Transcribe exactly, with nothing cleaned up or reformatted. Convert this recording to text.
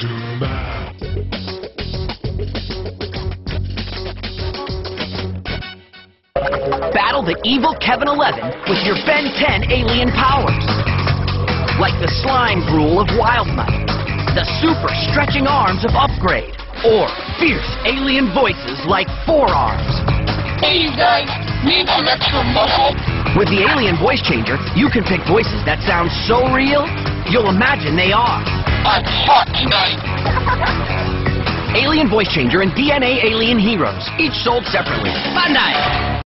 Battle the evil Kevin eleven with your Ben ten alien powers. Like the slime gruel of Wild Knight, the super stretching arms of Upgrade, or fierce alien voices like Forearms. Hey, you guys, need some extra muscle? With the alien voice changer, you can pick voices that sound so real, you'll imagine they are. I'm hot tonight. Alien Voice Changer and D N A Alien Heroes, each sold separately. Bandai!